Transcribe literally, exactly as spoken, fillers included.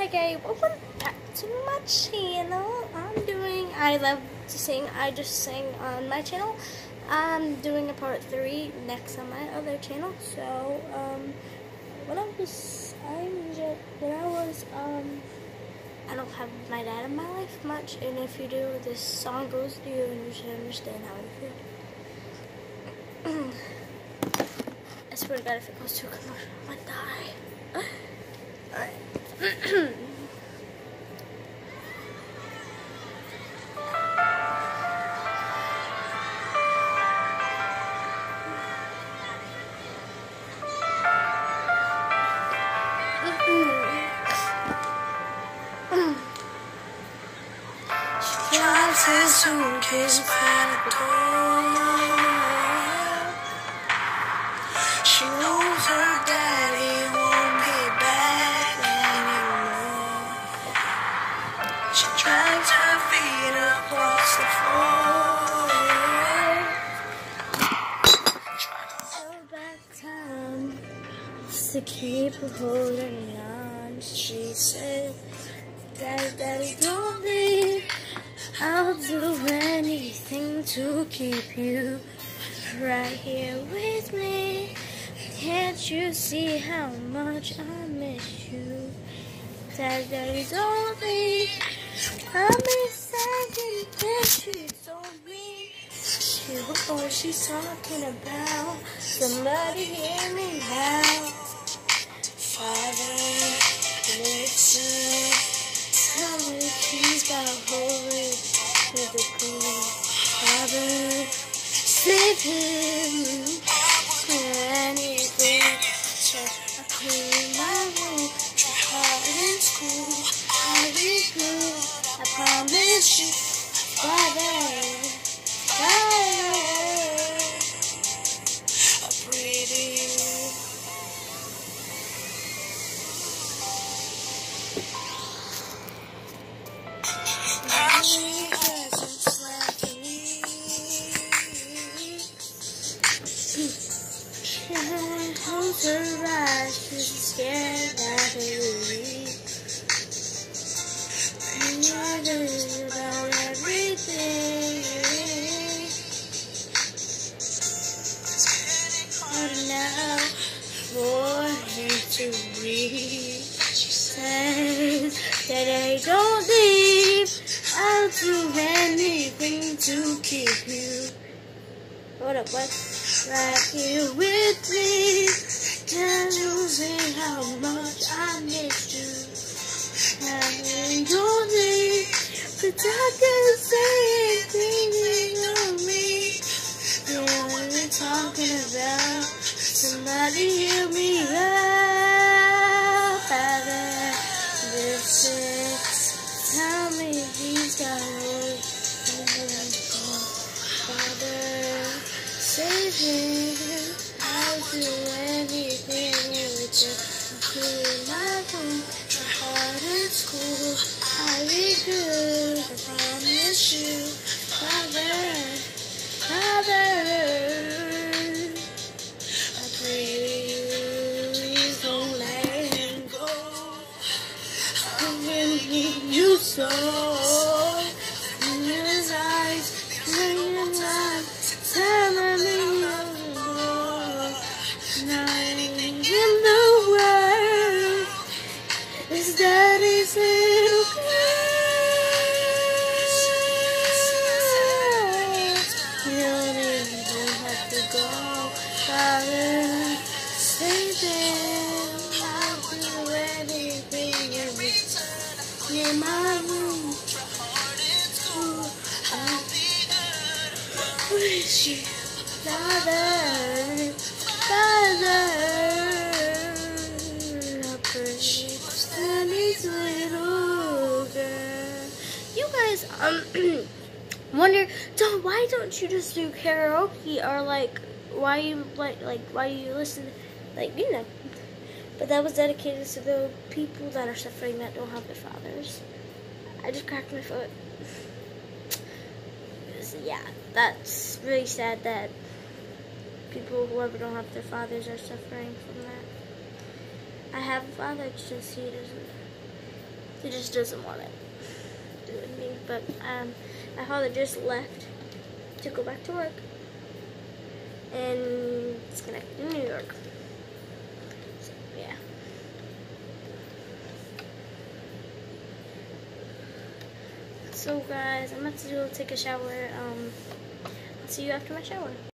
Hi guys, welcome back to my channel. I'm doing, I love to sing, I just sing on my channel. I'm doing a part three next on my other channel. So, um, when I was, I'm just, when I was, um, I don't have my dad in my life much, and if you do, this song goes to you, and you should understand how I feel. I swear to God, if it goes to a commercial, I might die. Alright. She drives her suitcase by the door. She knows her daddy won't be back anymore. She drags her feet across the floor. Hold back time to keep her holding on. She said, Daddy, Daddy, don't leave. I'll do anything to keep you right here with me. Can't you see how much I miss you? Daddy, Daddy, don't leave. I'll be second pictures on me. She, what she's talking about? Somebody hear me now. Father, listen. Tell me please about holy with the queen. Father, save him. Anything, just I clean my room. Try hard in school, I'll be good. I promise you, Father, Father, I pray to you. Now she hasn't slept in me. She holds her eyes, she's scared that they will leave. And wonders about everything. Hard now for him to read. She says that I don't leave. I'll do anything to keep you. Hold up, what? Right here with me. Can't you see how much I miss you? I don't leave, but I can say anything on me. Yeah, what we're talking about, somebody hear me out. Father, listen, tell me these guys. Father, save him. I'll do anything with you. Including my room, my heart in school. I'll be good, I promise you. Father, Father, I pray to you, please don't let him go. I really need you so. In his eyes, in his eyes, telling me you're more. Nothing in the world is Daddy's little girl. You don't even have to go, Father, save them. I'll do anything every time. In my room, ooh, I'll wish you, Father, Father, I pray for this little girl. You guys, um, wonder, don't, why don't you just do karaoke, or like, why you, like, like, why you listen, like, you know, but that was dedicated to the people that are suffering that don't have their fathers. I just cracked my foot. So, yeah, that's really sad that people, whoever don't have their fathers, are suffering from that. I have a father, it's just he doesn't He just doesn't want to do it with me. But um, my father just left to go back to work, and it's gonna in New York. So, yeah. So guys, I'm about to go take a shower. Um, I'll see you after my shower.